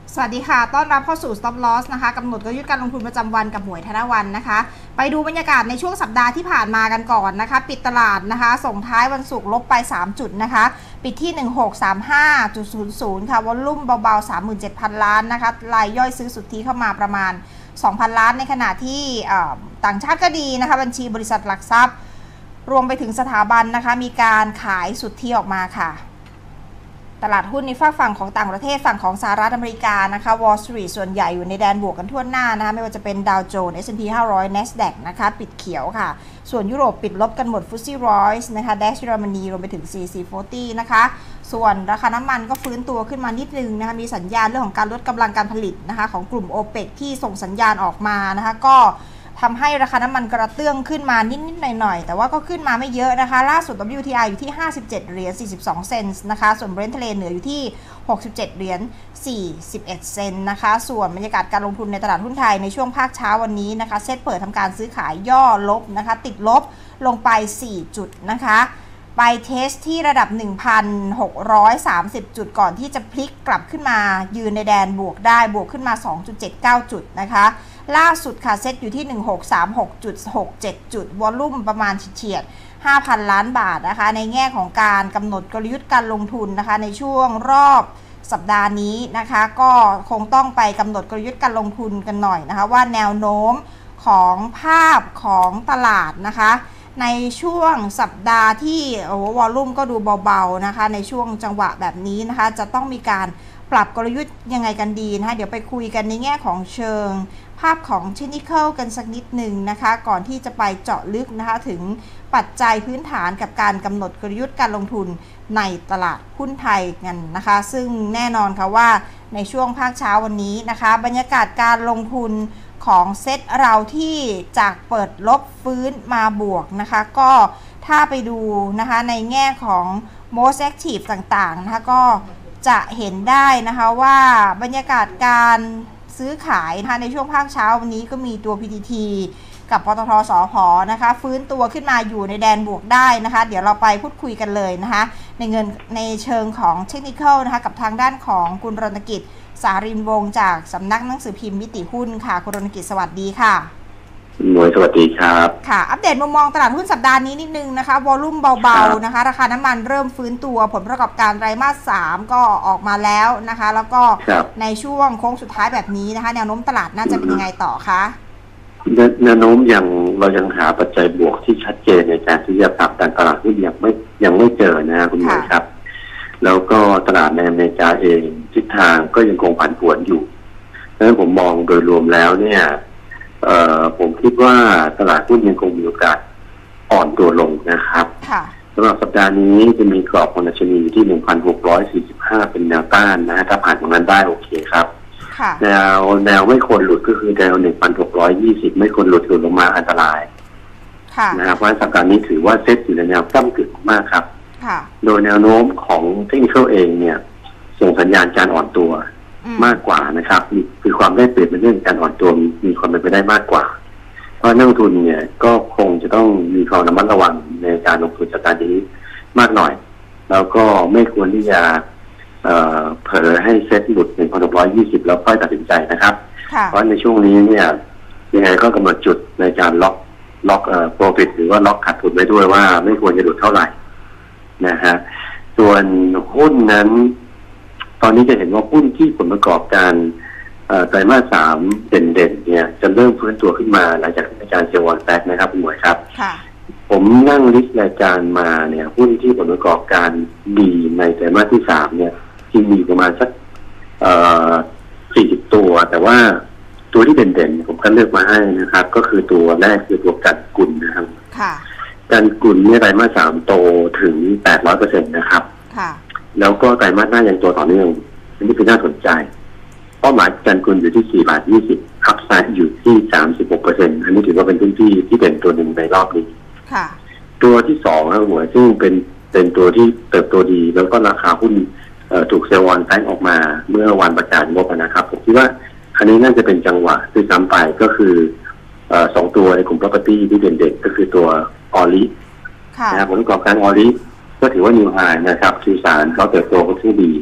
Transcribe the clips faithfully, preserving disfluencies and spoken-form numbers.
สวัสดีค่ะต้อนรับเข้าสู่ Stop Loss นะคะกำหนดกลยุทธ์การลงทุนประจำวันกับหมวยธนวันนะคะไปดูบรรยากาศในช่วงสัปดาห์ที่ผ่านมากันก่อนนะคะปิดตลาดนะคะส่งท้ายวันศุกร์ลบไปสามจุดนะคะปิดที่ หนึ่งหกสามห้าจุดศูนย์ศูนย์ ค่ะวอลลุ่มเบาๆ สามหมื่นเจ็ดพัน ล้านนะคะรายย่อยซื้อสุทธิเข้ามาประมาณ สองพัน ล้านในขณะที่ต่างชาติก็ดีนะคะบัญชีบริษัทหลักทรัพย์รวมไปถึงสถาบันนะคะมีการขายสุทธิออกมาค่ะตลาดหุ้นในฝั่งฝั่งของต่างประเทศฝั่งของสหรัฐอเมริกานะคะ Wall Street ส่วนใหญ่อยู่ในแดนบวกกันทั่วหน้านะคะไม่ว่าจะเป็น Dow Jones เอส แอนด์ พี ห้าร้อย NASDAQ นะคะปิดเขียวค่ะส่วนยุโรปปิดลบกันหมด ฟุตซี่ ร้อยนะคะ ดัช เยอรมนีรวมไปถึง ซี ซี สี่สิบนะคะส่วนราคาน้ำมันก็ฟื้นตัวขึ้นมานิดนึงนะคะมีสัญญาณเรื่องของการลดกำลังการผลิตนะคะของกลุ่ม โอเปก ที่ส่งสัญญาณออกมานะคะก็ทำให้ราคาน้ำมันกระเตื้องขึ้นมานิดๆหน่อยๆแต่ว่าก็ขึ้นมาไม่เยอะนะคะล่าสุด ดับเบิลยู ที ไอ อยู่ที่ห้าสิบเจ็ดเหรียญสี่สิบสองเซนต์นะคะส่วน Brent ทะเลเหนืออยู่ที่หกสิบเจ็ดเหรียญสี่สิบเอ็ดเซนต์นะคะส่วนบรรยากาศการลงทุนในตลาดหุ้นไทยในช่วงภาคเช้าวันนี้นะคะเซ็ตเปิดทำการซื้อขายย่อลบนะคะติดลบลงไปสี่จุดนะคะไปเทสที่ระดับ หนึ่งพันหกร้อยสามสิบ จุดก่อนที่จะพลิกกลับขึ้นมายืนในแดนบวกได้บวกขึ้นมา สองจุดเจ็ดเก้า จุดนะคะล่าสุดค่ะเซ็ตอยู่ที่ หนึ่งหกสามหกจุดหกเจ็ด จุดวอลลุ่มประมาณเฉียด ห้าพัน ล้านบาทนะคะในแง่ของการกำหนดกลยุทธ์การลงทุนนะคะในช่วงรอบสัปดาห์นี้นะคะก็คงต้องไปกำหนดกลยุทธ์การลงทุนกันหน่อยนะคะว่าแนวโน้มของภาพของตลาดนะคะในช่วงสัปดาห์ที่โอ้วอลลุ่มก็ดูเบาๆนะคะในช่วงจังหวะแบบนี้นะคะจะต้องมีการปรับกลยุทธ์ยังไงกันดีนะคะเดี๋ยวไปคุยกันในแง่ของเชิงภาพของ Technical กันสักนิดหนึ่งนะคะก่อนที่จะไปเจาะลึกนะคะถึงปัจจัยพื้นฐานกับการกำหนดกลยุทธ์การลงทุนในตลาดหุ้นไทยกันนะคะซึ่งแน่นอนค่ะว่าในช่วงภาคเช้าวันนี้นะคะบรรยากาศการลงทุนของเซ็ตเราที่จากเปิดลบฟื้นมาบวกนะคะก็ถ้าไปดูนะคะในแง่ของ most active ต่างๆนะคะก็จะเห็นได้นะคะว่าบรรยากาศการซื้อขายนะคะในช่วงภาคเช้าวันนี้ก็มีตัว พี ที ที กับปตท.สผ.นะคะฟื้นตัวขึ้นมาอยู่ในแดนบวกได้นะคะเดี๋ยวเราไปพูดคุยกันเลยนะคะในเงินในเชิงของเทคนิคอลนะคะกับทางด้านของคุณรณกิจสารินวงศ์จากสำนักหนังสือพิมพ์มิติหุ้นค่ะคุณรณกิจสวัสดีค่ะหน่วยสวัสดีครับค่ะอัปเดตมุมมองตลาดหุ้นสัปดาห์นี้นิดนึงนะคะวอลลุ่มเบาๆนะคะราคาน้ำมันเริ่มฟื้นตัวผลประกอบการไตรมาสสามก็ออกมาแล้วนะคะแล้วก็ในช่วงโค้งสุดท้ายแบบนี้นะคะแนวโน้มตลาดน่าจะเป็นยังไงต่อคะแนวโน้มยังเรายังหาปัจจัยบวกที่ชัดเจนในการที่จะผลักดันตลาดหุ้นยังไม่ยังไม่เจอนะคุณหมอครับแล้วก็ตลาดในอเมริกาเองทิศทางก็ยังคงผันผวนอยู่ดังนั้นผมมองโดยรวมแล้วเนี่ยเอ่อผมคิดว่าตลาดหุ้นยังคงมีโอกาสอ่อนตัวลงนะครับสำหรับสัปดาห์นี้จะมีกรอบของดัชนีอยู่ที่ หนึ่งพันหกร้อยสี่สิบห้า เป็นแนวต้านนะถ้าผ่านตรงนั้นได้โอเคครับแนวแนวไม่ควรหลุดก็คือแนว หนึ่งพันหกร้อยยี่สิบ ไม่ควรหลุดหลุดลงมาอันตรายนะครับเพราะสัปดาห์นี้ถือว่าเซ็ตอยู่ในแนวก้ำกึ่งมากครับโดยแนวโน้มของเทคนิคเองเนี่ยส่งสัญญาณการอ่อนตัวมากกว่านะครับคือความได้เปรียบในเรื่องการอ่อนตัวมีความเป็นไปได้มากกว่าเพราะนักลงทุนเนี่ยก็คงจะต้องมีความระมัดระวังในการลงทุนสัปดาห์นี้มากหน่อยแล้วก็ไม่ควรที่จะเอ่อเผลอให้เซ็ตหลุด หนึ่งพันหกร้อยยี่สิบ แล้วค่อยตัดสินใจนะครับเพราะในช่วงนี้เนี่ยยังไงก็กำหนดจุดในการล็อกล็อกเอ่อโปรฟิตหรือว่าล็อกขาดทุนไว้ด้วยว่าไม่ควรจะหลุดเท่าไหร่นะฮะส่วนหุ้นนั้นตอนนี้จะเห็นว่าหุ้นที่ผลประกอบการไตรมาสสามเด่นๆเนี่ยจะเริ่มฟื้นตัวขึ้นมาหลังจากอาจารย์เซวอนแซกนะครับคุณหมวยครับผมนั่งลิสต์รายการมาเนี่ยหุ้นที่ผลประกอบการดีในไตรมาสที่สามเนี่ยจริงมีประมาณสักสี่สิบตัวแต่ว่าตัวที่เด่นๆผมก็เลือกมาให้นะครับก็คือตัวแรกคือตัวกันกุลนะครับกันกุลเนี่ยไตรมาสสามโตถึง แปดร้อยเปอร์เซ็นต์ นะครับแล้วก็ไตรมาสหน้ายังตัวต่อเนื่องอันนี้คือน่าสนใจเป้าหมายกันกุลอยู่ที่สี่บาทยี่สิบอัพไซด์อยู่ที่ สามสิบหกเปอร์เซ็นต์ อันนี้ถือว่าเป็นพื้นที่ที่เด่นตัวหนึ่งในรอบนี้ตัวที่สองครับหัวซึ่งเป็นเป็นตัวที่เติบโตดีแล้วก็ราคาหุ้นถูกเซลล์วอนแซงออกมาเมื่อวันประกาศงบนะครับผมคิดว่าอันนี้น่าจะเป็นจังหวะที่ซ้ำไปก็คือสองตัวในกลุ่ม property ที่เด่นๆก็คือตัวออลินะผลประกอบการออลิก็ถือว่านิวไฮนะครับ คิว สาม เขาเติบโตก็ถือดี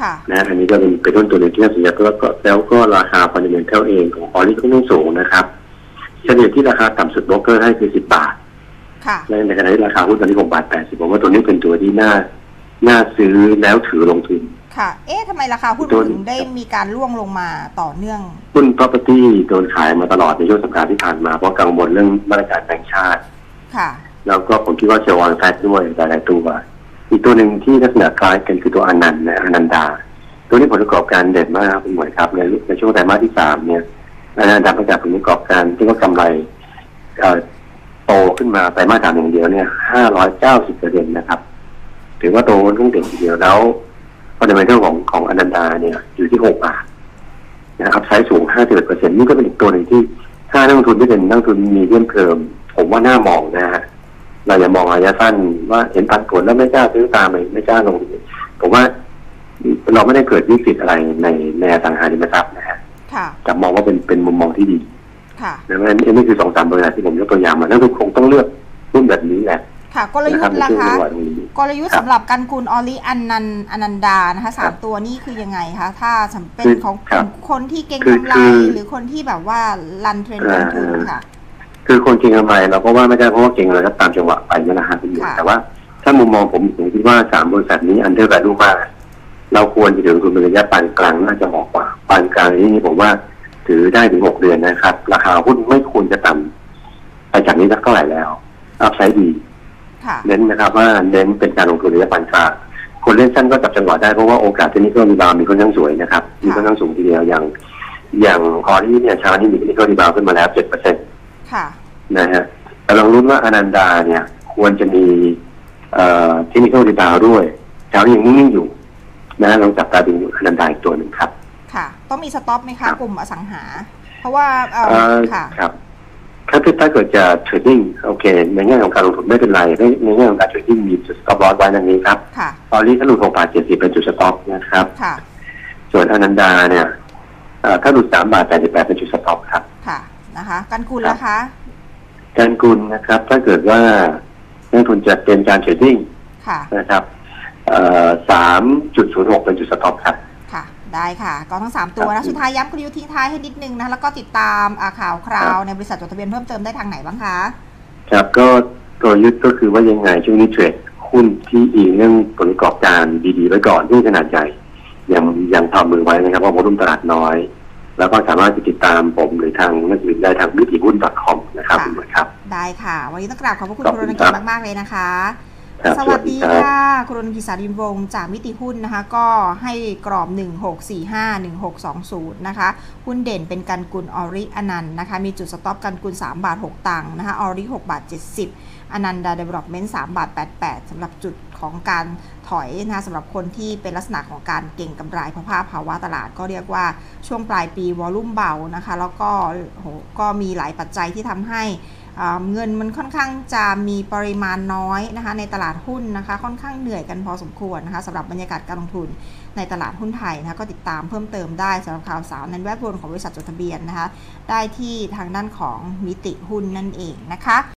นะอันนี้ก็เป็นเป็นต้นตัวหนึ่งที่น่าสนใจแล้วก็แล้วก็ราคาฟันเดเมนทัลเองของออริก็ไม่สูงนะครับเฉลี่ยที่ราคาต่ำสุดโบรกเกอร์ให้คือสิบบาทและในขณะที่ราคาหุ้นตอนนี้หกบาทแปดสิบผมว่าตัวนี้เป็นตัวที่น่าน่าซื้อแล้วถือลงทุนค่ะเอ๊ะทำไมราคาหุ้นถึงได้มีการร่วงลงมาต่อเนื่องหุ้น property โดนขายมาตลอดในช่วงสัปดาห์ที่ผ่านมาเพราะกังวลเรื่องมาตรการแบงก์ชาติค่ะแล้วก็ผมคิดว่าเชลวอนแฟตด้วยหลายๆตัวอีกตัวหนึ่งที่ลักษณะคล้ายกันคือตัวอนันต์นะอนันดาตัวนี้ผลประกอบการเด่นมากครับคุณหมวยครับในในช่วงไตรมาสที่สามเนี่ยอนันดาประกาศผลประกอบการที่ก็กำไรโตขึ้นมาไตรมาสสามอย่างเดียวเนี่ยห้าร้อยเก้าสิบเปอร์เซ็นต์นะครับถือว่าโตค่อนข้างเด่นทีเดียวแล้วฟันเดเมนทัลของของอนันดาเนี่ยอยู่ที่หกบาทนะครับไซส์สูง ห้าสิบเอ็ดเปอร์เซ็นต์ นี่ก็เป็นอีกตัวหนึ่งที่ถ้านักลงทุนที่เป็นนักลงทุนมีเรื่องเพิ่มผมว่าน่ามองนะฮะเราอย่ามองระยะสั้นว่าเห็นปันผลแล้วไม่กล้าซื้อตามไม่ไม่กล้าลงผมว่าเราไม่ได้เกิดวิกฤตอะไรในในอสังหาริมทรัพย์นะฮะแต่มองว่าเป็นเป็นมุมมองที่ดีดังนั้นนี่คือสองสามบริษัทที่ผมยกตัวอย่างมาแล้วทุกคงต้องเลือกรุ่นแบบนี้แหละค่ะกลยุทธ์ล่ะคะกลยุทธ์สำหรับกันกุลออริอันนันอนันดานะคะสามตัวนี้คือยังไงคะถ้าเป็นของคนที่เก็งกำไรหรือคนที่แบบว่ารันเทรนด์ลงทุนค่ะคือคนเก็งกำไรเราก็ว่าไม่ได้เพราะว่าเก็งอะไรก็ตามจังหวะไปนี่แหละฮะคุณหมอแต่ว่าถ้ามุมมองผมผมคิดว่าสามบริษัทนี้อันเดอร์แวลูมากเราควรจะถือคุณเป็นระยะปานกลางน่าจะเหมาะกว่าปานกลางนี้ผมว่าถือได้ถึงหกเดือนนะครับราคาหุ้นไม่ควรจะต่ำไปจากนี้สักเท่าไหร่แล้วอัพไซด์ดีเน้นนะครับว่าเน้นเป็นการลงทุนระยะปานกลางคนเล่นสั้นก็จับจังหวะได้เพราะว่าโอกาสที่นี่ก็มีบาวมีค่อนข้างสวยนะครับมีค่อนข้างสูงทีเดียวอย่างอย่างคอที่เนี่ยเช้านี้มีนี่ก็รีบาวขึ้นมาแล้วเจ็ดเปอร์เซ็นต์นะฮะแต่ลองลุ้นว่าอนันดาเนี่ยควรจะมีเอ่อเทคนิคอลรีบาวด้วยเช้านี้ยังนิ่งๆอยู่นะลองจับตาดูอนันดาอีกตัวหนึ่งครับค่ะต้องมีสต็อปไหมคะกลุ่มอสังหาเพราะว่าเอ่อค่ะครับถ้าถ้าเกิดจะเทรดดิ้งโอเคในแง่ของการลงทุนไม่เป็นไรในแง่ของการเทรดดิ้งมีจุดสต็อปลอสไว้ดังนี้ครับตอนนี้ถ้าหลุดหกบาทเจ็ดสิบเป็นจุดสต็อปนะครับส่วนอนันดาเนี่ยถ้าหลุดสามบาทแปดสิบแปดเป็นจุดสต็อปครับค่ะนะคะกันกุลล่ะคะกันกุลนะครับถ้าเกิดว่านักทุนจะเป็นการเทรดดิ้งนะครับสามจุดศูนย์หกเป็นจุดสต็อปครับค่ะได้ค่ะก็ทั้งสามตัวนะสุดท้ายย้ำกลยุทธ์ทิ้งท้ายให้นิดนึงนะแล้วก็ติดตามข่าวคราวในบริษัทจดทะเบียนเพิ่มเติมได้ทางไหนบ้างคะครับก็กลยุทธ์ก็คือว่ายังไงช่วงนี้เทรดหุ้นที่อิงเรื่องผลประกอบการดีๆไว้ก่อนที่ขนาดใหญ่ยังยังทำมือไว้นะครับเพราะวอลุ่มตลาดน้อยแล้วก็สามารถติดตามผมหรือทางนักวิเคราะห์ได้ทางวิธีหุ้น .com นะครับคุณหมอครับได้ค่ะวันนี้ต้องกราบขอบพระคุณคุณรณกิจมากๆเลยนะคะสวัสดีค่ะคุณรณกิจสารินวงศ์จากมิติหุ้นนะคะก็ให้กรอบหนึ่งหกสี่ห้า หนึ่งหกสองศูนย์นะคะหุ้นเด่นเป็นกันกุลออริอนันต์นะคะมีจุดสต็อปกันกุลสามบาทหกตังค์นะคะออริหกบาทเจ็ดสิบอนันดาเดเวลลอปเมนต์สามบาทแปดสิบแปดสำหรับจุดของการถอยนะคะสำหรับคนที่เป็นลักษณะของการเก่งกำไรเพราะภาวะตลาดก็เรียกว่าช่วงปลายปีวอลุ่มเบานะคะแล้วก็โหก็มีหลายปัจจัยที่ทำให้เงินมันค่อนข้างจะมีปริมาณน้อยนะคะในตลาดหุ้นนะคะค่อนข้างเหนื่อยกันพอสมควรนะคะสำหรับบรรยากาศการลงทุนในตลาดหุ้นไทยนะคะก็ติดตามเพิ่มเติมได้สำหรับข่าวสารในแวดวงของบริษัทจดทะเบียนนะคะได้ที่ทางด้านของมิติหุ้นนั่นเองนะคะ